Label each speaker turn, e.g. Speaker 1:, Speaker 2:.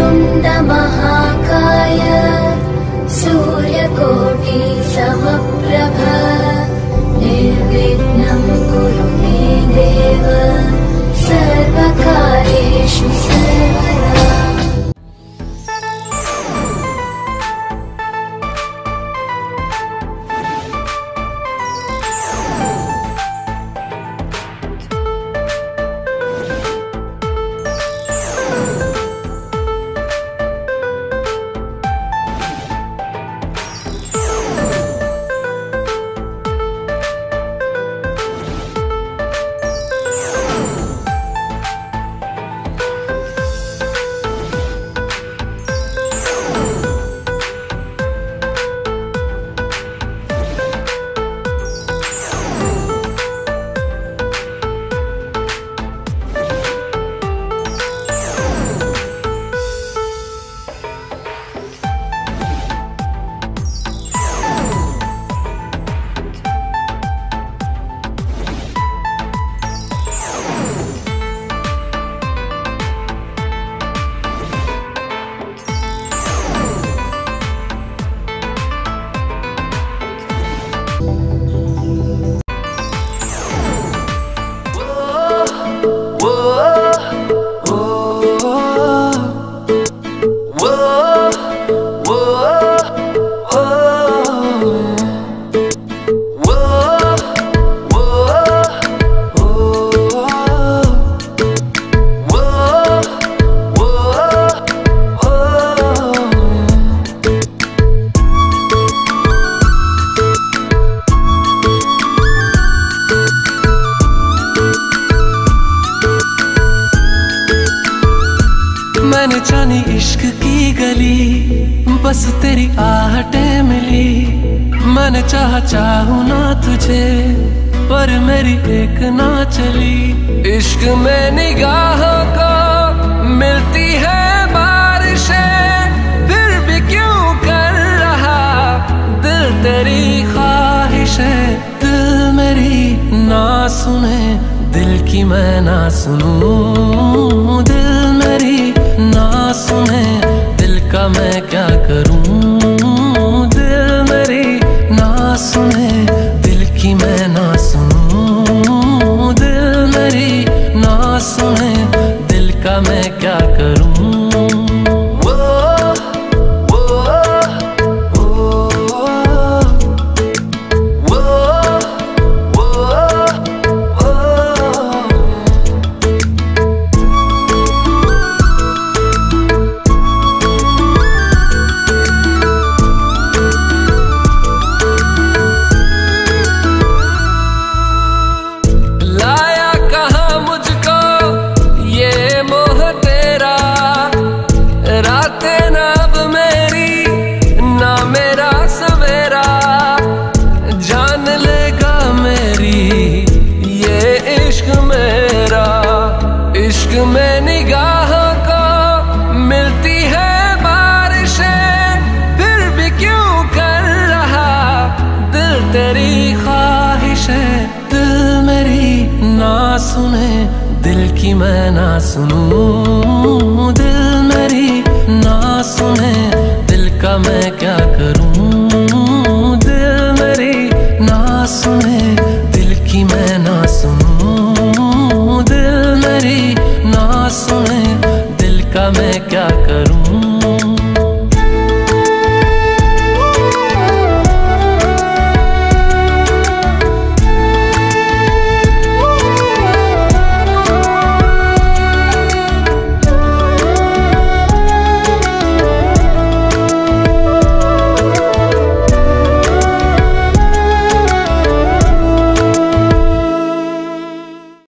Speaker 1: महाकाय सूर्यकोटि समप्रभ निर्विघ्नं कुरु मे देव सर्वकार्येषु सर्वदा।
Speaker 2: मैंने जानी इश्क की गली, बस तेरी आहटें मिली। मैंने चाहूं ना तुझे, पर मेरी एक ना चली। इश्क में निगाहों को मिलती है बारिशें, फिर भी क्यों कर रहा दिल तेरी ख्वाहिशें। दिल मेरी ना सुने, दिल की मैं ना सुनूं। दिल मेरी ना सुने, दिल का मैं क्या करूं। दिल मेरी ना सुने, दिल की मैं ना सुनूं। दिल मेरी ना सुने, दिल का मैं क्या करूं। इश्क में निगाहों को मिलती है बारिशें, फिर भी क्यों कर रहा दिल तेरी ख्वाहिशें। दिल मेरी ना सुने, दिल की मैं ना सुनूं।